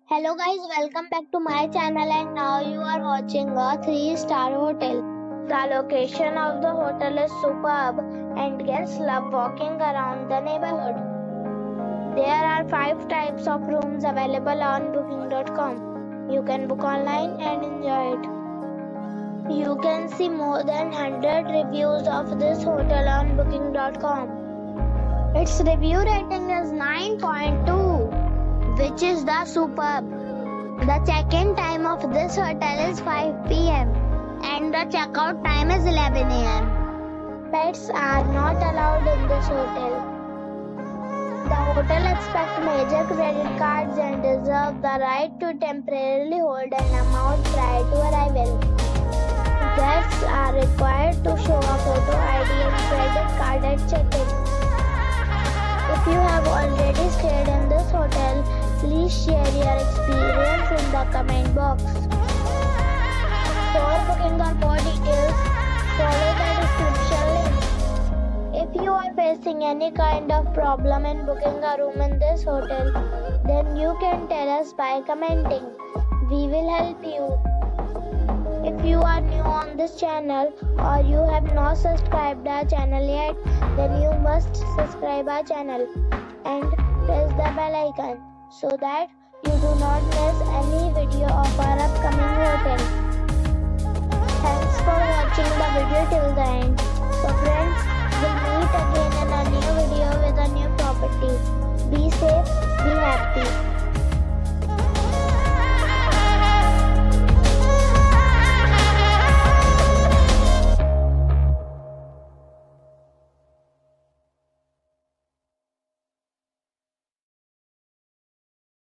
Hello guys, welcome back to my channel and now you are watching a 3-star hotel. The location of the hotel is superb and guests love walking around the neighborhood. There are 5 types of rooms available on booking.com. You can book online and enjoy it. You can see more than 100 reviews of this hotel on booking.com. Its review rating is 9.2. which is the superb. The check-in time of this hotel is 5 p.m. and the check-out time is 11 a.m. Pets are not allowed in this hotel. The hotel accepts major credit cards and reserves the right to temporarily hold an amount prior to arrival. Guests are required to show a photo ID and credit card at check-in. If you have already stayed in this hotel, please share your experience in the comment box. For booking or more details, follow the description link. If you are facing any kind of problem in booking a room in this hotel, then you can tell us by commenting. We will help you. If you are new on this channel or you have not subscribed our channel yet, then you must subscribe our channel and press the bell icon so that you do not miss any video of our upcoming hotel. Thanks for watching the video till the end. So friends, we'll meet again in a new video with a new property. Be safe, be happy.